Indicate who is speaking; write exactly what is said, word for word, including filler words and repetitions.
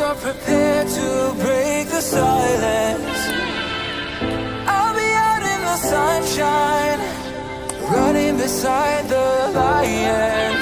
Speaker 1: you're prepared to break the silence, I'll be out in the sunshine, running beside the lion.